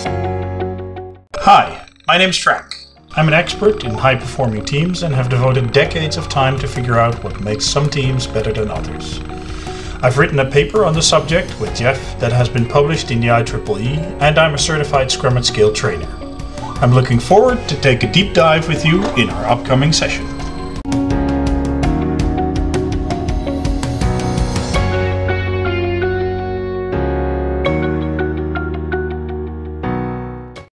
Hi, my name's Frank. I'm an expert in high-performing teams and have devoted decades of time to figure out what makes some teams better than others. I've written a paper on the subject with Jeff that has been published in the IEEE, and I'm a certified Scrum at Scale trainer. I'm looking forward to take a deep dive with you in our upcoming session.